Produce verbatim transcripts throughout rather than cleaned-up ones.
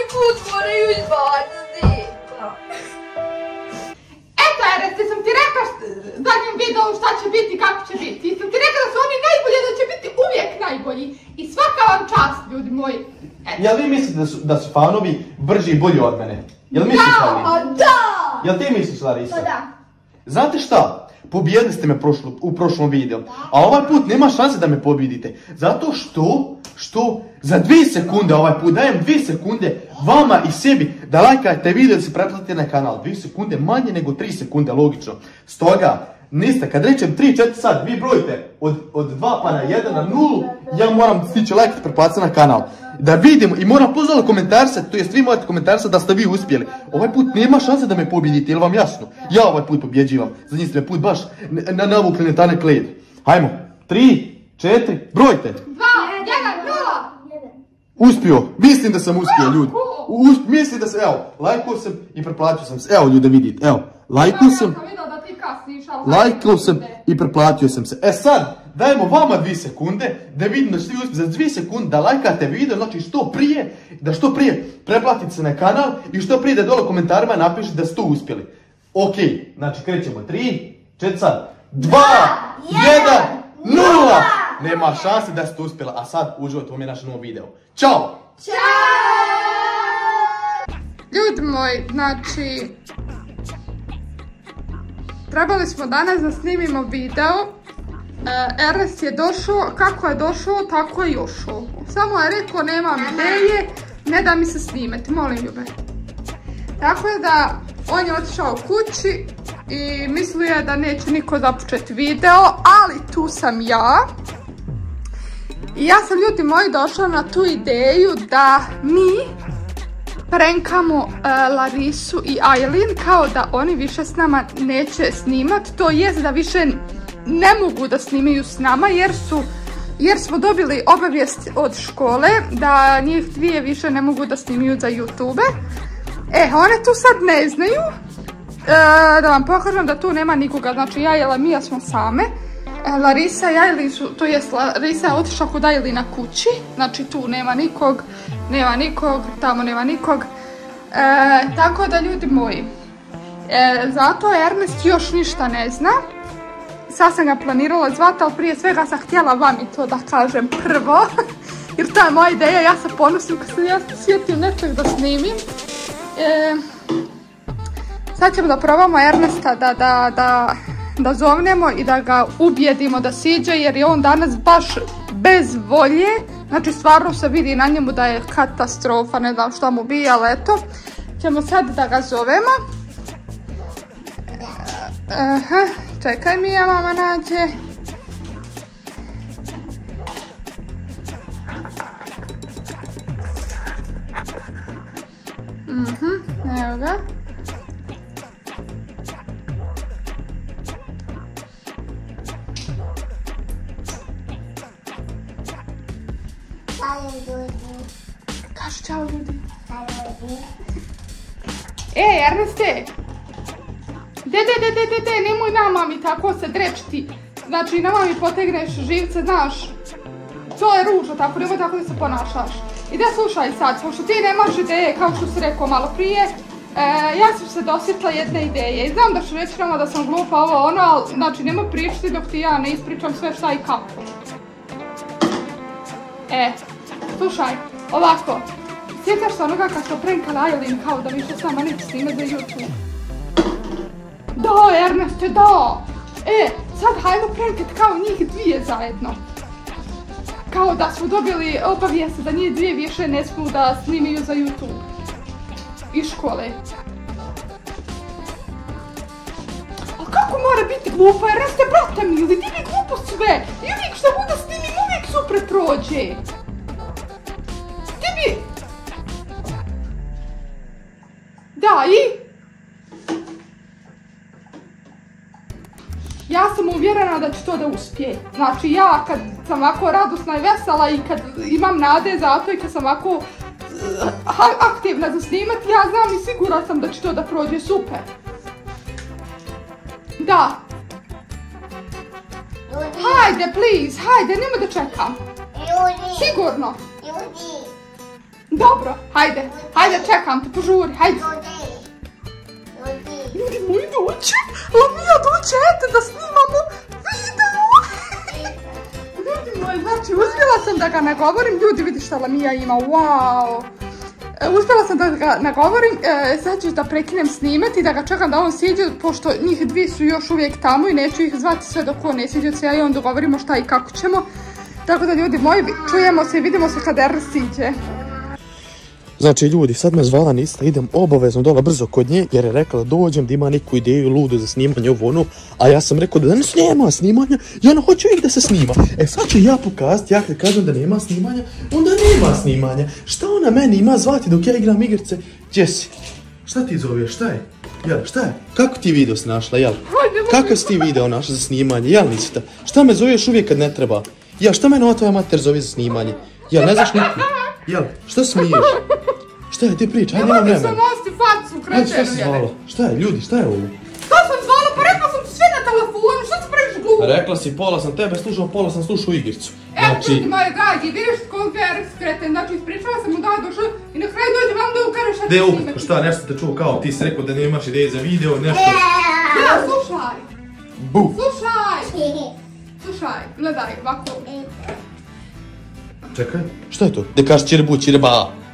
put moraju izbaciti. Eto, Erneste, sam ti rekla zadnjem videu šta će biti i kako će biti. I sam ti rekla da su oni najbolji, da će biti uvijek najbolji. I svaka vam čast, ljudi moji. Jel vi mislite da su, da su fanovi brži i bolji od mene? Jel misliš, Larisa? Da, da! Jel ti misliš, Larisa? Pa da. Znate šta? Pobijedili ste me prošlo, u prošlom videu, a ovaj put nema šanse da me pobjedite. Zato što, što za dvije sekunde, ovaj put dajem dvije sekunde vama i sebi da lajkajte video i se pretplatite na kanal. dvije sekunde manje nego tri sekunde, logično. Stoga, niste, kad rečem tri četiri sad, vi brojite od, od dva pa na jedan na nulu, ja moram stići lajk i pretplatiti na kanal. Da vidimo i moram pozvati komentarce, to jest vi morate komentarce da ste vi uspjeli. Ovaj put nema šanse da me pobjedite, jel vam jasno? Ja ovaj put pobjeđivam, za njih ste me put baš na navukli na tane kled. Hajmo, tri, četiri, brojte. Dva, jedan, nula. Uspio, mislim da sam uspio, ljudi. Us, mislim da sam, evo, lajkao sam i pretplatio sam se. Evo, ljudi, da vidite, evo, lajkao sam, lajkao sam i pretplatio sam se. E sad, dajemo vama dvije sekunde, da vidim da svi uspiju za dvije sekunde da lajkate video, znači što prije, da što prije pretplatite se na kanal i što prije da dole u komentarima napišete da ste uspjeli. Ok, znači krećemo, tri, četiri sad, dva, jedan, nula! Nema šanse da ste uspjeli, a sad uživajte, ovo je naš novi video. Ćao! Ćao! Ljudi moji, znači, trebali smo danas da snimimo video. Ernest je došao, kako je došao, tako je jošao. Samo je rekao, nemam ideje, ne da mi se snimati, molim ljube. Tako je da, on je otišao kući i mislio je da neće niko započeti video, ali tu sam ja. I ja sam, ljudi moji, došla na tu ideju da mi prankamo uh, Larisu i Aileen kao da oni više s nama neće snimat, to jest da više ne mogu da snimaju s nama jer su jer smo dobili obavijest od škole da njih dvije više ne mogu da snimaju za YouTube. E, one tu sad ne znaju. E, da vam pokažem da tu nema nikoga, znači ja i Lamija smo same. E, Larisa i Aileen su, to jest Larisa je otišla kod Aileena kući, znači tu nema nikog, nema nikog, tamo nema nikog. E, tako da, ljudi moji, e, zato Ernest još ništa ne zna. Sad sam ga planirala zvati, ali prije svega sam htjela vam i to da kažem prvo. Jer to je moja ideja, ja se ponosim kad se ja sjetim nečeg da snimim. E, sad ćemo da probamo Ernesta da, da, da, da zovnemo i da ga ubijedimo da siđe, jer je on danas baš bez volje. Znači stvarno se vidi na njemu da je katastrofa, ne znam šta mu bi, ali eto. Ćemo sad da ga zovemo. Aha, čekaj mi, ja mama nađe. Mhm, evo ga. Kaži čao, ljudi. E, Erneste. De, de, de, de, de, de, nemoj nama mi tako se drečiti. Znači, nama mi potegneš živce, znaš. To je ružno tako, nemoj tako da se ponašaš. I da slušaj sad, pošto ti nemaš ideje, kao što si rekao malo prije, e, ja sam se dosjetila jedne ideje. I znam da ću reći nama da sam glupa ovo ono, ali znači nemoj pričati dok ti ja ne ispričam sve šta i kako. E, slušaj, ovako. Sjećaš se onoga kad smo prankali Aileen kao da više sama neće snimati za YouTube? Da, Erneste, da! E, sad hajmo prankat kao njih dvije zajedno. Kao da smo dobili obavijest da njih dvije više ne smiju da snimaju za YouTube. Iz škole. A kako mora biti glupo, Erneste, brate mili, ti mi glupo sve! I uvijek što bude snimim, uvijek super prođe! Ti bi... Da, i? Ja sam uvjerena da će to da uspije. Znači ja kad sam ovako radosna i vesela i kad imam nade za to i kad sam ovako uh, aktivna za snimat, ja znam i sigurna sam da će to da prođe super. Da. Ljudi. Hajde, please, hajde, nema da čekam. Ljudi. Sigurno. Ljudi. Dobro, hajde, hajde, čekam te, požuri, hajde. Ljudi moji doće, Lamija doće, ete da snimamo video. Ljudi moji, znači uspjela sam da ga nagovorim, ljudi vidi šta Lamija ima, wow. Uspjela sam da ga nagovorim, e, sad ću da prekinem snimati, da ga čekam da on siđe, pošto njih dvi su još uvijek tamo i neću ih zvati sve dok on ne siđe cijeli i on dogovorimo šta i kako ćemo. Tako da ljudi moji, čujemo se i vidimo se kad R siđe. Znači ljudi, sad me zvala Nista, idem obavezno dole brzo kod nje jer je rekla da dođem, da ima neku ideju ludu za snimanje ovo ono, a ja sam rekao da danas nema snimanja, ja ne hoću ih da se snima. E sad ću ja pokazati, ja kad kažem da nema snimanja, onda nema snimanja. Šta ona meni ima zvati dok ja igram igrice? Jesi, šta ti zoveš, šta je? Jel, šta je? Kako ti video si našla, jel? Kakav si ti video našla za snimanje, jel Nista? Šta me zoveš uvijek kad ne treba? Jel, šta mene ova tvoja mater zove za snimanje? Jel, ne znaš niti? Jel, šta smiješ? Šta je, ti priča, ajde, nemam vremena. Nemoj mi sam osti facu, krećenu. Šta si zvala? Šta je, ljudi, šta je ovo? Šta sam zvala? Pa rekla sam ti sve na telefonu, šta ti praviš glupo? Rekla si, pola sam tebe slušao, pola sam slušao igricu. Evo, ljudi moje dragi, vidiš koliko je R skreten, znači ispričala sam mu da došao i na kraju dođe vam da ukaže šta ti snimati. Gde šta, nešto te čuo kao, ti si rekao da nemaš ideje za video, nešto. Da, slušaj. Bu. Slušaj. Slušaj, gledaj, ovako. Čekaj, šta je to? Da kažeš čirbu, čirba.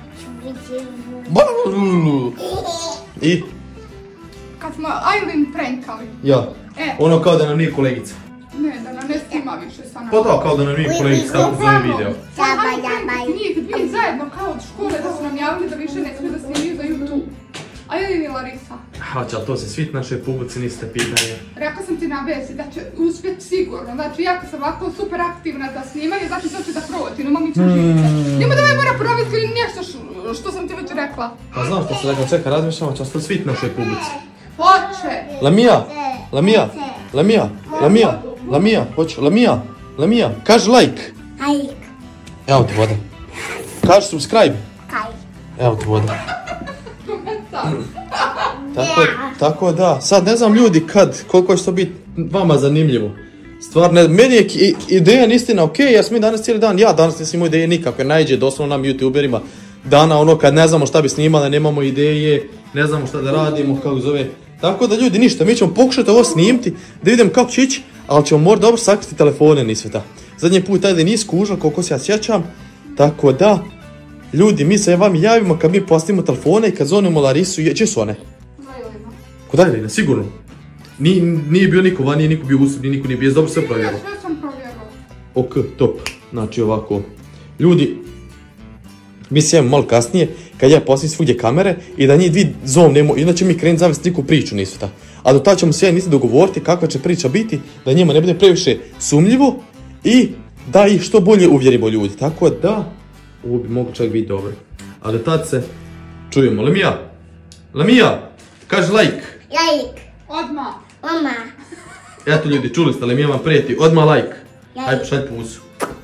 I? Kad smo Aileen prankali. Ja, E. ono kao da nam nije kolegica. Ne, da nam ne snima više sa nama. Pa to, kao da nam nije kolegica, tako zove video. Njih dvije zajedno kao od škole da su nam javili da više ne smiju da snimaju za YouTube. Aileen i Larisa. Haće, ali to se svi naše publici niste pitanje. Rekla sam ti na vezi da će uspjeti sigurno. Znači, ja kad sam ovako super aktivna za snimanje, znači to će da proći, no mami ću živice. Nima da me mora provjeti ili nešto što sam ti već rekla. Pa znam što se rekla, čeka, razmišljamo, će to svi naše publici. Hoće! Lamija, Lamija, Lamija, Lamija, Lamija, hoću, Lamija, Lamija, kaži like. Like. Evo ti voda. Kaži subscribe. Kaj. Evo ti voda. Komentar. Tako, tako da, sad ne znam ljudi kad, koliko će to biti vama zanimljivo. Stvarno, meni je ideja istina ok, jer smo mi danas cijeli dan, ja danas nisam imao ideje nikakve, najđe doslovno nam youtuberima dana ono kad ne znamo šta bi snimali, nemamo ideje, ne znamo šta da radimo, kako zove. Tako da ljudi, ništa, mi ćemo pokušati ovo snimiti, da vidimo kako će ići, ali ćemo morati dobro sakriti telefone ni sveta. Zadnji put taj da nije skužan, koliko se ja sjećam, tako da, ljudi, mi se vam javimo kad mi postavimo telefone i kad zovemo Larisu, gdje su one? Kod Aileena, sigurno. Nije, nije bio niko van, nije niko bio usred, nije niko nije bio, dobro sve provjerao. Sve sam provjerao. Ok, top. Znači ovako. Ljudi, mi se javimo malo kasnije, kad ja postavim svugdje kamere i da njih dvi zovnemo, inače mi krenuti zavesti neku priču nisu ta. A do tada ćemo se ja nisi dogovoriti kakva će priča biti, da njima ne bude previše sumljivo i da ih što bolje uvjerimo ljudi. Tako da, ovo bi moglo čak biti dobro. A do tada se čujemo. Lamija, Lamija, kaži like. Like. Odmah. Mama. Eto ljudi, čuli ste, Lamija vam prijeti, odmah like. Hajde pošalj pusu.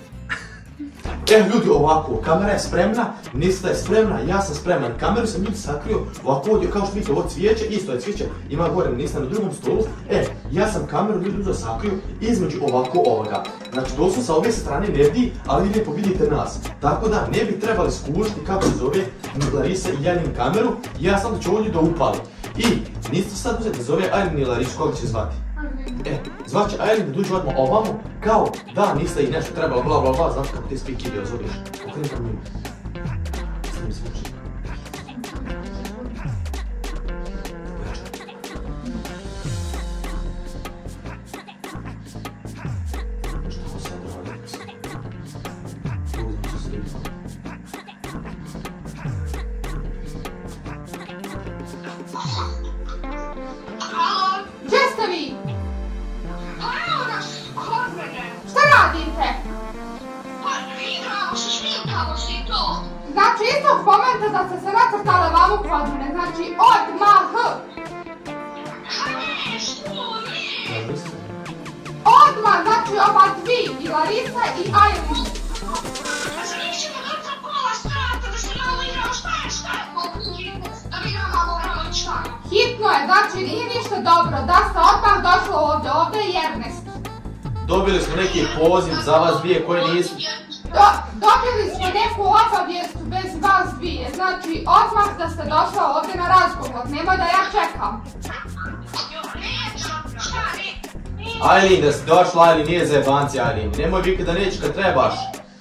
Evo ljudi, ovako, kamera je spremna, Nista je spremna, ja sam spreman, kameru sam ljudi sakrio, ovako ovdje, kao što vidite, ovo cvijeće, isto je cvijeće, ima gore Nista na drugom stolu, e, ja sam kameru ljudi uzeo sakrio između ovako ovoga, znači doslovno sa ove strane ne vidi, ali vi lijepo vidite nas, tako da ne bi trebali skužiti kako se zove Larisa i Janin kameru, ja sam da ću ovdje da upali, i Nista sad uzeti da zove Aileen i Larisu, koga će zvati? E, zvaće Aileen da dođe odmah ovamo, kao da Nista i nešto trebalo, bla bla bla, znaš kako ti speak video zoveš. Okreni kam njima. Snimi se uči. Što sad radi? Uzmem se sliku. Gdje ste vi? Šta radite? Znači istog momenta da ste se nacrtale vamo kod mene, znači odmah. Odmah, znači ova dvi, i Larisa i Aileen. Hitno je, znači nije ništa dobro, da ste odmah došlo ovdje, ovdje je Ernest. Dobili smo neki poziv za vas dvije koje nisu... Do, dobili smo neku obavijest bez vas dvije, znači odmah da ste došla ovdje na razgovor, nemoj da ja čekam. Ajlin, da si došla, Ajlin, nije za jebanci, Ajlin. Nemoj vikati da nećeš kad trebaš.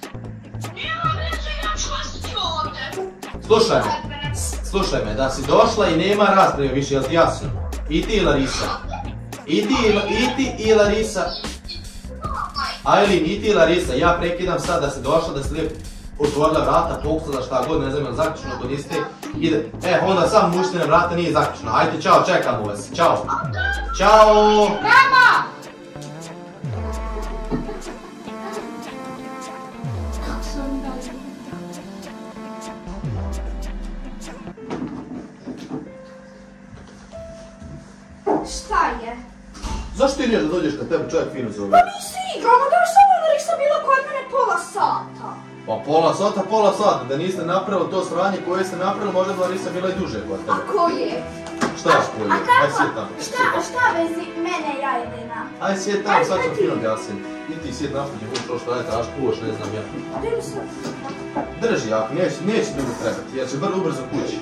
Slušaj me, slušaj me, da si došla i nema rasprave više, jel ti jasno? I ti i Larisa. I ti i ti i Larisa. Ajlin, i ti i Larisa, ja prekidam sad da si došla, da si lijep otvorila vrata, pokusala šta god, ne znam jel zaključno, ako niste, ide. E, onda sam muštine vrata nije zaključno. Ajde, čao, čekamo vas. Ćao. Ćao. Nema! Šta je? Zašto ti ideš da dođeš kad tebe čovjek fino zove? Pa nisi igrala, daš samo Larisa bila kod mene pola sata. Pa pola sata, pola sata, da niste napravili to sranje koje ste napravili, možda bi Larisa bila i duže kod A tebe. ko je? Šta je koji? A Aj kako? sjed tamo. Šta, šta vezi mene i Ajlina? Aj sjed tamo, Aj, sad ću šta ti? fino objasnim. I ti sjed napolje, buš to što je traš, kuvaš, ne znam ja. Idem sad. Drži jako, neće, neće dugo trebati, jer će vrlo ubrzo kući.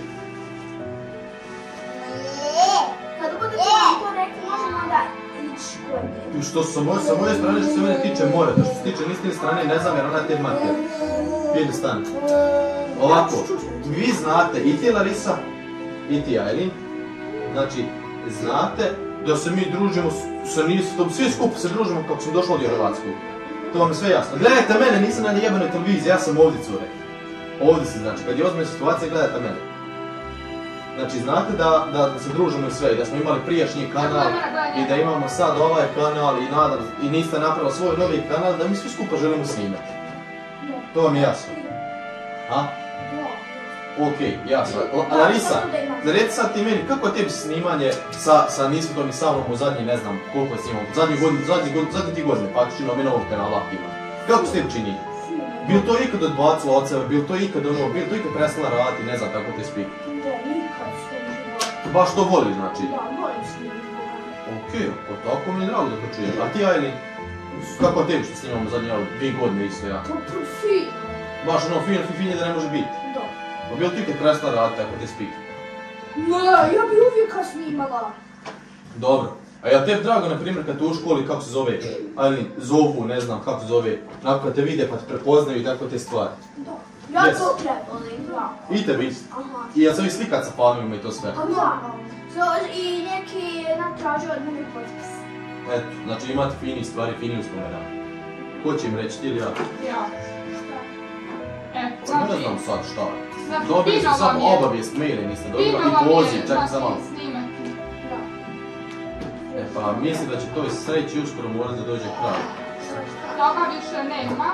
Kada budete vam to rekli, možemo onda ići kod nje. I što sa moje, sa moje strane što se mene tiče morate, što se tiče nistine strane ne znam jer ona je te mater. Pijede stan. Ovako, vi znate, i ti Larisa, i ti Ajlin, znači, znate da se mi družimo sa Nisom, svi skupo se družimo kako sam došao ovdje u Hrvatsku. To vam je sve jasno. Gledajte mene, nisam na nijebenoj televiziji, ja sam ovdje cure. Ovdje se znači, kad je ozbiljna situacija, gledajte mene. Znači, znate da, da, da se družimo i sve, i da smo imali prijašnji kanal i da imamo sad ovaj kanal i nadam, i niste napravili svoj novi kanal, da mi svi skupa želimo snimati. To vam je jasno? A? Okej, jasno. La- Larisa, reci sad ti meni, kako je tebi snimanje sa, sa Nisvetom i sa mnom u zadnji, ne znam, koliko je snimao, zadnji godin, zadnji godin, zadnji ti godine, pa čino mi novog kanala aktivno. Kako se tebi čini? Bil to ikad odbacila od sebe, bil to ikad ono, bil to ikad prestala raditi, ne znam kako te spik. Da, nikad s tom životu. Baš to voliš, znači? Da, volim snimiti Boga. Okej, ako tako mi je drago da to čujem. A ti, Ajlin, kako tebi što snimamo zadnje, evo, dvije godine isto ja? To profil. Baš ono, fino, finje da ne može biti. Da. Pa bil ti ikad prestala raditi ako te spik? Ne, ja bi uvijek snimala. Dobro. A ja tebi drago, na primjer, kad te u školi, kako se zove, Ajlin, zovu, ne znam kako se zove, nakon kad te vide pa te prepoznaju i tako te stvari. Da. Ja Yes. to prevolim, da. I tebi isto. Aha. I ja sam i slikat sa fanima i to sve. A da. So, i neki natražio od mene potpis. Eto, znači imate fini stvari, fini uspomena. Ko će im reći, ti ili ja? Ja. E, Pa ne znači, znam sad šta. znači, Dobili ste fino vam samo je. obavijest, maile niste dobili Fino i vam je, poziv, čak znači, za malo. snimati. Da. E pa mislim da će to sreći uskoro morati da dođe kraj. Toga više nema.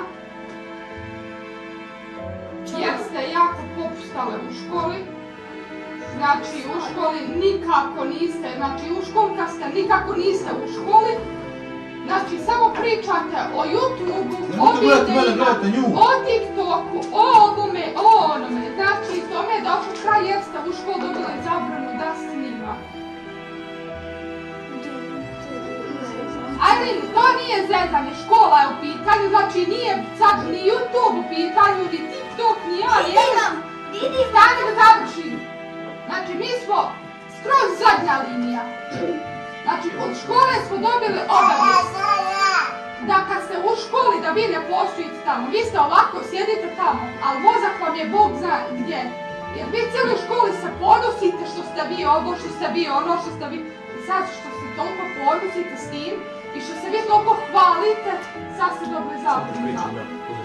Jer ste jako popustale u školi. Znači u školi nikako niste, znači u školi kad ste nikako niste u školi. Znači samo pričate o YouTubeu, o Nemojte gledati mene, videima, gledajte nju. o TikToku, o ovome, o onome. Znači tome je došlo kraj jer ste u školu dobili zabranu da snima. Ali to nije zezanje, škola je u pitanju, znači nije sad ni YouTube u pitanju, ni TikTok, ni ja, ni jedan. Vidim. Stani da završim. Znači mi smo skroz zadnja linija. Znači od škole smo dobili obavijest da kad ste u školi da vi ne postojite tamo, vi ste ovako sjedite tamo, ali mozak vam je Bog zna gdje. Jer vi cijeli školi se ponosite što ste vi ovo, što ste vi ono, što ste vi... I sad što se toliko ponosite s tim i što se vi toliko hvalite, sad ste dobili zabranu.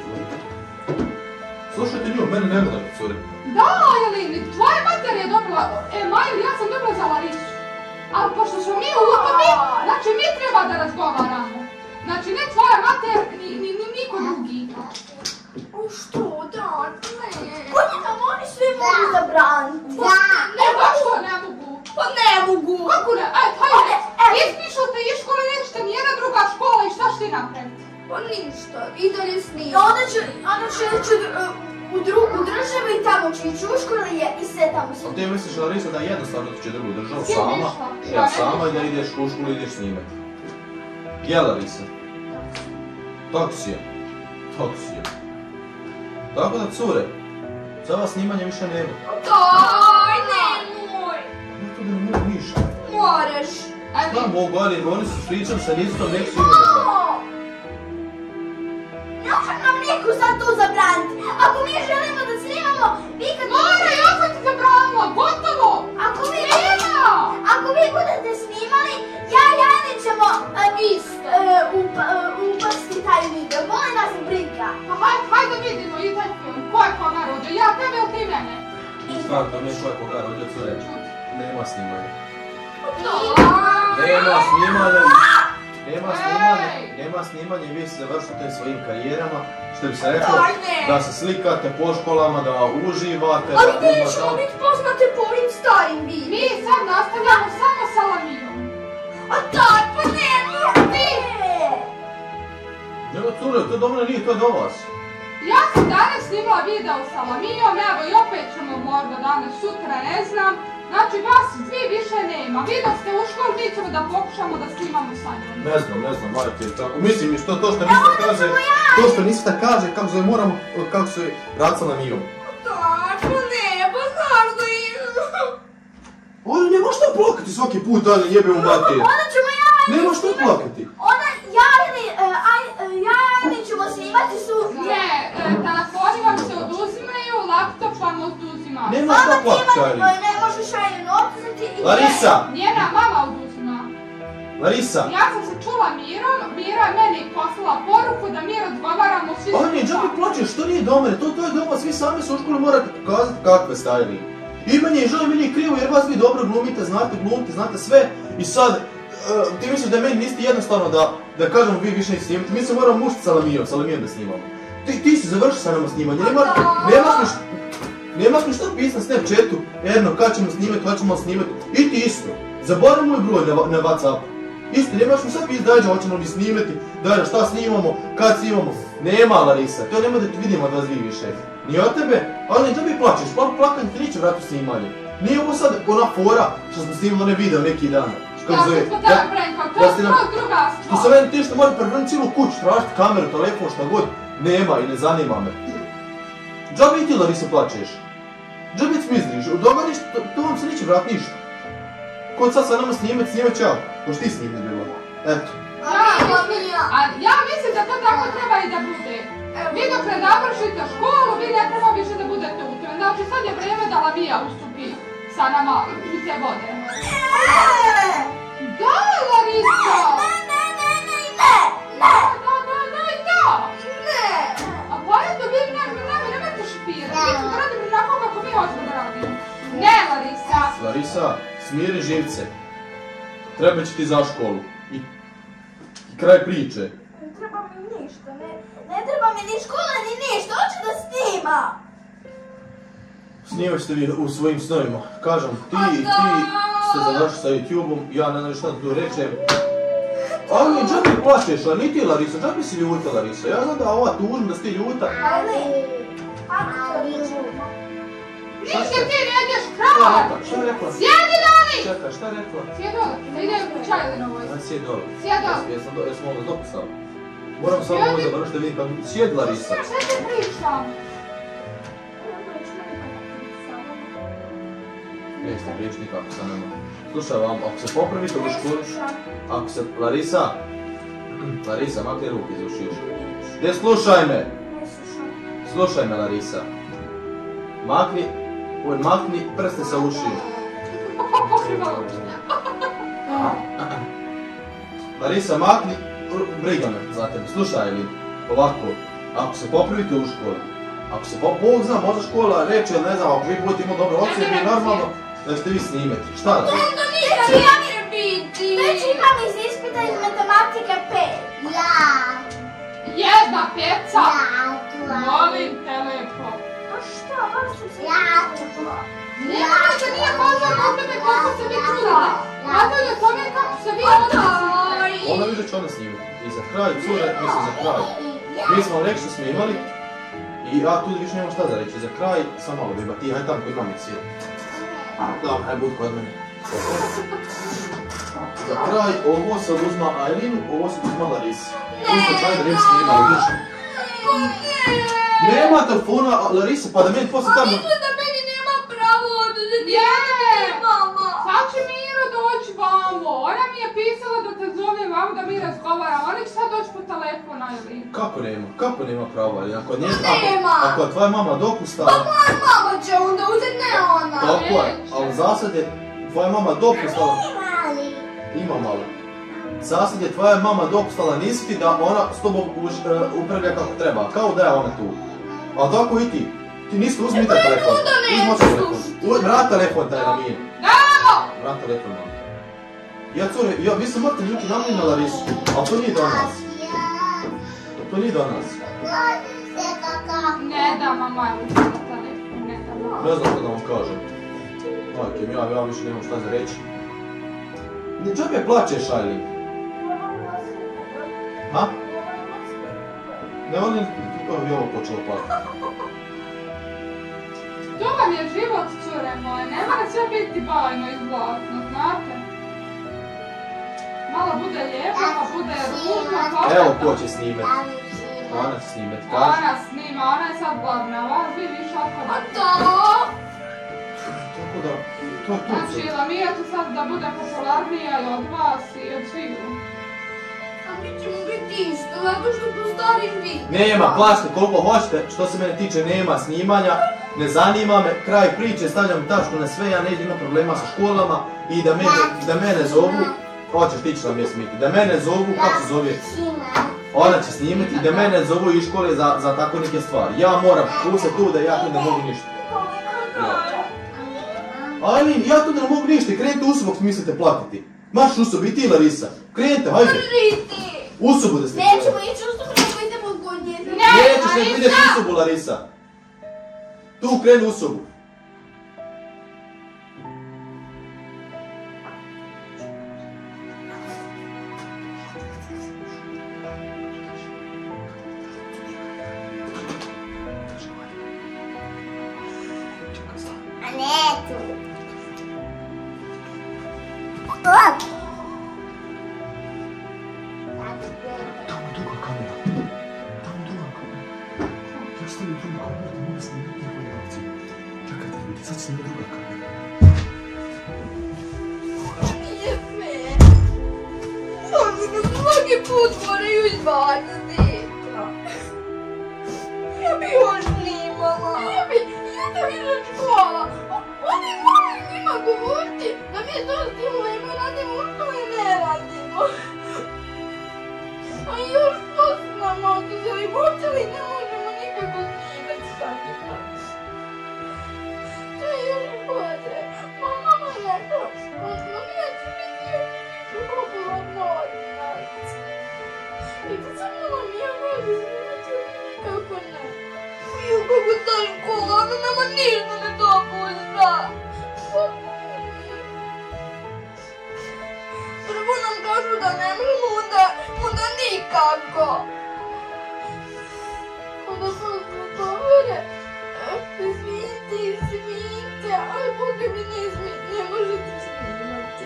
Slušajte nju, mene ne gledajte, cure. Da, Jelini, tvoja mater je dobila, e, Maju, ja sam dobila za Larisu. Ali pošto smo mi u tome, znači mi treba da razgovaramo. Znači ne tvoja mater, ni, ni, ni niko drugi. O što, da, ne. Koji nam oni svi mogu zabraniti? Da. Ne, baš to ne mogu. Pa ne mogu. Kako ne? Aj, hajde, ispišite iz škole nećete nijedna druga škola i šta ćete napraviti? Pa ništa, i dalje snimam. Onda ću, onda ću ići u drugu državu i tamo ću ići u školu i sve tamo A snimam. ti misliš, Larisa, da jednostavno ti će drugu državu Sjediš, sama, pa. ja sama i da ideš u školu i ideš snimati? Je, Larisa? Tako si je. Tako si je. Tako da, cure, za vas snimanje više nema. Daj, nemoj! Ja to da ne mogu ništa. Moraš. Šta mogu, ali oni su pričali sa nistom, nek su imali. Ne može nam niko sad to zabraniti. Ako mi želimo da snimamo, vi kad... Mora, ja sam ti zabranila, gotovo! Ako vi, ako vi budete snimali, ja i Ani ćemo upasti taj video. Molim nas briga. Pa hajde, hajde vidimo i taj film. Ko je koga rođe? Ja tebe ili ti mene? Stvarno, ne ko je koga rođe, cure. Nema snimanja. Da. Nema snimanja. Nema snimanja, nema snimanja i vi se završite svojim karijerama, što bi se reklo, da se slikate po školama, da uživate. Ali gdje ćemo biti poznate po ovim starim videom? Mi sad nastavljamo samo sa Lamijom. A taj, pa ne, ne! Nego cure, to do mene nije, to je do vas. Ja sam danas snimala video sa Lamijom, evo i opet ćemo možda danas, sutra, ne znam. Znači vas svi više nema. Vi da ste u školu, mi ćemo da pokušamo da snimamo sa njom. Ne znam, ne znam, majke, tako. Mislim, što to što Nista kaže, to što Nista kaže, kako se moramo, kako se vraca na Mijom. Tako ne, pa znaš da je... Ona nema što plakati svaki put, ali jebe u materiju. Onda ćemo ja i... Nema što plakati. Ona, ja ili, ja i Ani ćemo snimati su... Ne, telefoni vam se oduzimaju, laptop vam oduzima. Nema što plakati, ali. Ne možeš Ani oduzeti i... Larisa! Njena mama oduzima. Larisa! Ja sam se čula Mirom, Mira je meni poslala poruku da mi razgovaramo svi... Ani, džabi plaćeš, što nije do mene, to, to je do vas, vi sami se u školu morate pokazati kakve stajali. I meni je žao, meni je krivo jer vas vi dobro glumite, znate glumite, znate sve i sad, uh, ti misliš da meni niste jednostavno da, da kažemo vi više ne snimate, mi se moramo mušti sa Lamijom, sa Lamijom da snimamo. Ti, ti si završi sa nama snimanje, nema, nemaš mi šta, nemaš mi šta pisati na Snapchatu, jedno, kad ćemo snimati, kad ćemo snimati, i ti isto, zaborav moj broj na, na Whatsappu. Isto, nemaš mi sad pisati, dajde, hoćemo li snimati, dajde, šta snimamo, kad snimamo, nema Larisa, to nema da ti vidimo od vas vi više. Nije od tebe, ali da mi plaćeš, plak, plakanje ti neće vrati snimanje. Nije ovo sad ona fora što smo snimali one video neki dan. Ja sam smo tebe prenka, to je skroz druga stvar. Što se meni ti što mora prevrnuti cijelu kuću, tražiti kameru, telefon, šta god, nema i ne zanima me. Džabi i ti Larisa plaćeš. Džabi ti smisliš, doga ništa, to, to vam se neće vrati ništa. Kod sad sa nama snimati, snimat će ja, ko što ti snimati bilo. Eto. A ja mislim da to tako treba i da bude. Vi dok ne završite školu, vi ne treba više da budete u tome. Znači sad je vrijeme da Lamija ustupi sa nama u te vode. Da, Larisa! Ne, ne, ne, ne, ne, ne! Da, da, da, i da! Ne! A pa eto, vi nama nemojte šipirati. Mi ćemo da radimo onako kako mi hoćemo da radimo. Ne, Larisa! Larisa, smiri živce. Treba će ti za školu. I, i kraj priče. Ne treba mi ništa, ne, ne treba mi ni škola ni ništa, hoću da snima! Snimać ste vi u svojim snovima. Kažem, ti i ti ste završili sa YouTubeom, ja ne znam šta da tu rečem. Ali džabi plaćeš, a ni ti Larisa, džabi si ljuta Larisa. Ja znam da ova tužim da si ti ljuta. Ali, ako ću ljuta. Ništa ti ne ideš Šta je kraj! rekla? Šta je rekla? Sjedi doli! Čekaj, šta je rekla? Sjedi doli, da idem u Čajlinovoj. Aj, sjedi dole. Sjedi doli. Jesam do, jesam ovo dopisao. Moram samo ovo završiti da vidim kako... Sjedi Larisa. Šta ti pričam? Nećete prijeći nikako sa nama. Slušaj vam, ako se popravite u školu... Ako se... Larisa! Larisa, makni ruke iz ušiju. Ne slušaj me! Slušaj me, Larisa. Makni... Makni prste sa ušiju. Larisa, makni... Briga me za tebe. Slušaj, Elin. Ovako. Ako se popravite u školu... Ako se po... Bog zna, možda škola reče, ne znam, ako vi budete imali dobre ocjene, normalno da ćete vi snimati. Šta da? To ništa ne biti! Već imam iz ispita iz matematike pet. Ja. Jedna peca! Ja, to je. Molim te lepo. A šta, baš sam se... Ja, to. Nema da nije važno o tebe kako se vi čudili. Važno je o tome kako se vi odnosite. Ona više će ona snimati. I za kraj, cure, mislim za kraj. Mi smo vam rekli što smo imali. I ja tu više nemam šta za reći. Za kraj, sam malo biba ti, hajde tamo kod mamici. Dobro, hajde budi kod mene. Za kraj, ovo se oduzma Ailinu, ovo se oduzma Larisi. U slučaju da ne bi snimali više. Nema telefona, Larisa, pa da meni poslije tamo... A misle da meni nema pravo oduzeti. Je! Mama. Sad će Miro doći vamo. Ona mi je pisala da te zove vamo da mi razgovaramo. Ona će sad doći po telefona ili... Kako nema? Kako nema prava? Ako nije... Nema. Ako je tvoja mama dopustala... Pa moja mama će onda uzeti, ne ona. Tako je, ali zasad je tvoja mama dopustala... Ima malo. Zasad je tvoja mama dopustala nisi ti da ona s tobom upravlja kako treba, kao da je ona tu. A tako i ti. Ti nisi uzmi taj telefon. Uzmi telefon. Vrat telefon taj na mine. Damo! Vrat telefon nam. Ja cure, ja, vi se morate ljuti na mene na Larisu, ali to nije do nas. To nije do nas. Ne da, mama je uzela telefon, ne da. Ne znam što da vam kažem. Majke mi, ja, ja više nemam šta za reći. Ni džabe plačeš, Ajli. Ha? Ne, on je i ovo počelo plakati. To vam je život, cure moje, ne mora sve biti bajno i zlatno, znate? Malo bude lijepo, pa bude ružno, pa... Evo ko će snimet. Ona će snimet, kaži. Ona snima, ona je sad glavna, vas vi više ako da... A to? Tako da, to je to. Znači, Lamija će sad da bude popularnija i od vas i od svih. A mi ćemo biti isto, zato što po starim vidim. Nema, plašite koliko hoćete, što se mene tiče nema snimanja, ne zanima me, kraj priče, stavljam tačku na sve, ja neću imati problema sa školama i da mene, da mene zovu, hoćeš ti ćeš nam je smiti, da mene zovu, kako se zove, ona će snimiti, da mene zovu iz škole za, za tako neke stvari. Ja moram pusati tu da ja tu ne mogu ništa. Ajlin, ja tu ne mogu ništa, krenite u sobu ako mislite platiti. Marš u sobu i ti Larisa, krenite, hajde. U sobu da ste. Nećemo ići u sobu, nego idemo kod nje. Nećeš, nego ideš u sobu, Larisa. Tu krenu u sobu. A ne tu. Tamo druga kamera. Tamo druga kamera. Ja stavim drugu kameru da mogu snimati njihove reakcije. Čekajte, vidi, sad snima druga kamera. Nije fair. Oni ga svaki put moraju izbaciti. Ja bi još snimala. Ja bi, ja da više škola. Oni moraju njima govoriti da mi to snimamo, radimo što i ne radimo. A još to su nam oduzeli, počeli ne možemo nikako snimati svaki dan. To je još gore. Moja mama je rekla, Marija će biti još popularna od nas. I kad sam mama Mija može snimati, oni nikako ne. I kako ta škola, ona nama ništa ne dopušta. Prvo nam kažu da ne možemo, onda, onda nikako. Onda posle govore, izvinite, izvinite, ali Boga mi ne, ne možete snimati.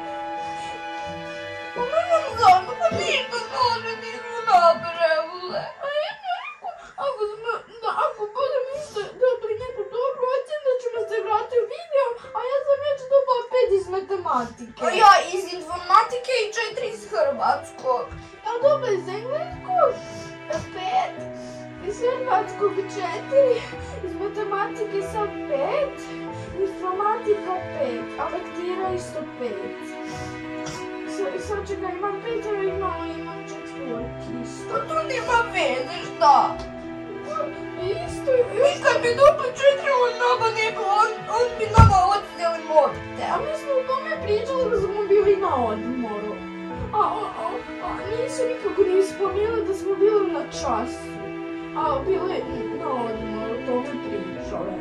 Ona nam zašto pa ništa kaže nisu napravile. A ja neko, ako smo, da, ako budem isto dobili neku dobru ocjenu, da ćemo se vratiti u video, a ja sam već dobila pet iz matematike. A ja iz informatike i četiri iz hrvatskog. Ja dobila iz engleskog pet, iz hrvatskog četiri, iz matematike sam pet, informatika pet, a lektira isto pet. Sad čekaj, imam pet, a imam, imam četvorki isto. To nema veze, šta? Isto, i kad bi dobili četiri, on nama ne bi, on, on bi nama oduzeli mobite. A mi smo o tome pričali da smo bili na odmoru. A, a, a, a nisu nikako ni spomenuli da smo bili na času. A bili na odmoru, o tome pričale.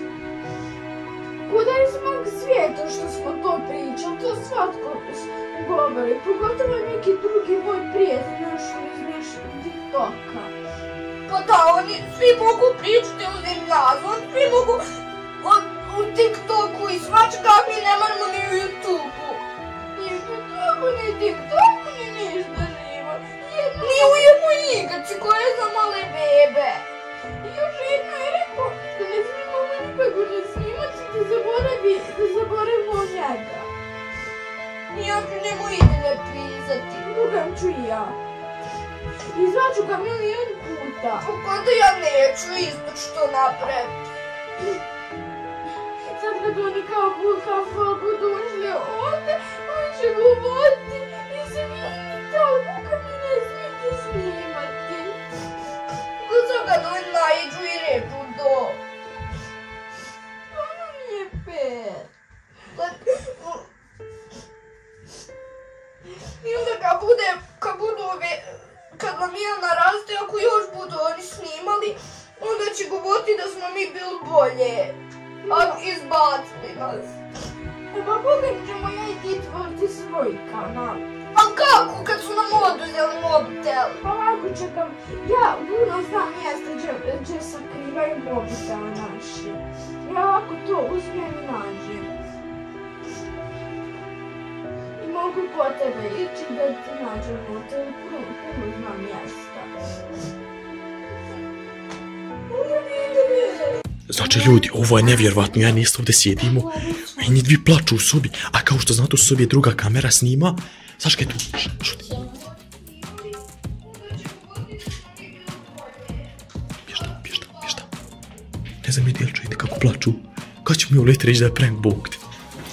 Kuda je smog svijeta što smo to pričali, to svatko govori, pogotovo neki drugi moj prijatelj još iz TikToka. Pa da, oni svi mogu pričati u gimnaziju, oni svi mogu u TikToku i svačka, mi ne moramo ni u YouTube-u. Ni u YouTube-u, ni TikToku, ni ništa živo. Ni u jednoj igraci koja je za male bebe. I još bude snimati da zaboravi, da zaboravimo njega. I ja ću njemu ide ne prizati, drugam ću i ja. I zvaću ga milijon puta. Kada ja neću isto što napraviti. Sad kad oni kao kao budu ušli ovdje, oni će govoriti izvinite, ali Buka mi ne smijete snimati. Sad kad oni najeđu i reću do. Ono mi je fair. I onda kad bude, kad budu ove, kad Lamijana raste, ako još budu oni snimali, onda će govoriti da smo mi bili bolje. A izbacili nas. Pa pogledaj ćemo ja i ti tvoriti svoj kanal. A kako kad su nam oduzeli mobitel? Pa ovako čekam, ja puno znam mjesta gdje sakrivaju mobitela naši. Ja ovako to uspijem i nađem. I mogu po tebe ići da ti nađem mobitel, puno, puno znam mjesta. Znači ljudi, ovo je nevjerovatno, ja nisto ovdje sjedimo, a i njih dvi plaču u sobi, a kao što znate u sobi je druga kamera snima, Saška je tu, šuti. Bješta, bješta, bješta. Ne znam je djelču, ide kako plaču, kad ću mi u leti reći da je prank Bog ti.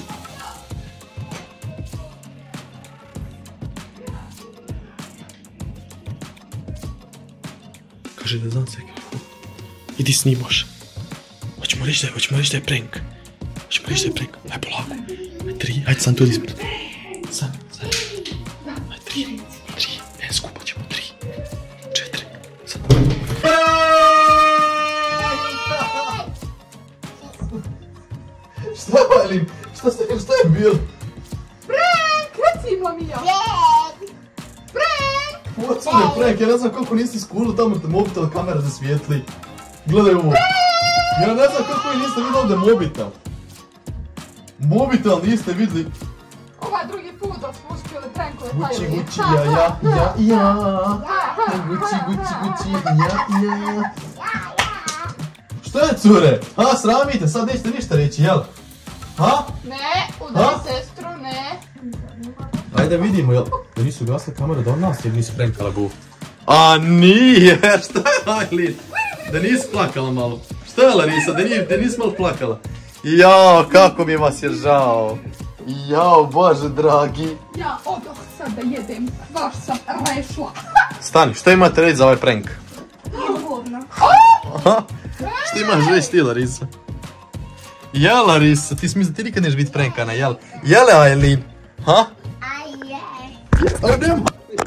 Kaže da znam se, idi snimaš. Hoćemo reći da je, hoćemo reći da je prank. Hoćemo reći da je prank. Aj polako. Aj tri, ajde sam tu ispred. Sam, sam. Aj tri, tri. Ne, skupat ćemo tri. Četiri. Sad. Šta je, Elin? Šta, šta, šta je bilo? Prank! Reci im Lamija! Prank! Prank! Ovo je prank, ja ne znam koliko nisi skulu, tamo te mobitel kamera zasvijetli. Gledaj ovo. Ja ne znam kako vi niste vidjeli ovdje mobitel. Mobitel niste vidjeli. Ovaj drugi put dok smo uspjeli prankove Gucci, tajili. Gucci, ja, ja, ja, ja. Gucci, Gucci, Gucci, ja, ja. Što je, cure? Ha, sramite, sad nećete ništa reći, jel? Ha? Ne, udaj sestru, ne. Ajde vidimo, jel? Da nisu gasle kamere do nas, jer nisu prankala bu. A nije, šta je, Ajlin? Da nisi plakala malo. Šta je, Larisa, da, nije, da nisi malo plakala? Jao, kako mi vas je žao. Jao, Bože dragi. Ja odoh sad da jedem, baš sam rešla. Stani, što imate reći za ovaj prank? Ljubavno. Aha, što imaš reći ti, Larisa? Jel, Larisa, ti smisli ti nikad neš biti prankana, jel? Jele, Ajlin? Ha? Ajje. A nema.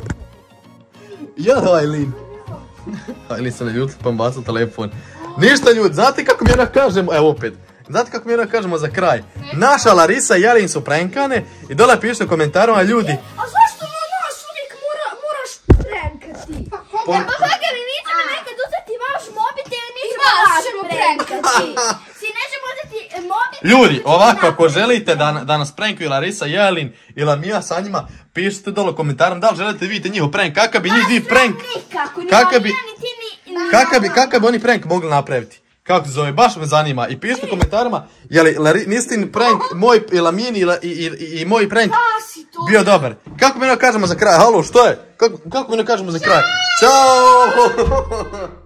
Jel, Ajlin? Ajlin se ne ljutila pa baca telefon. Ništa ljudi, znate kako mi ona kažemo, evo opet. Znate kako mi ona kažemo za kraj? Naša Larisa i Jelin su prankane i dole pišite u komentarima ljudi. A zašto na nas uvijek mora, moraš prankati? Pa- Pa kako mi mi ćemo nekad uzeti vaš mobitel i mi ćemo vas prankati. Si nećemo uzeti mobitel. Ljudi, ovako ako želite da, da nas prankuju Larisa, Jelin i Lamija sa njima, pišite dole u komentarima da li želite vidjeti njihov prank, kakav bi njih dvi prank, Nikako, ni Kakav bi- Lamija, ni ti, ni... kakav bi, kakav bi oni prank mogli napraviti. Kako se zove, baš me zanima. I pišite u komentarima, je li Lari- Nistin prank, moj i Lamin i, La- i, i, i moj prank Pa si to. bio dobar. Kako mi ne kažemo za kraj? Halo, što je? Kako, kako mi ne kažemo za kraj? Ćao!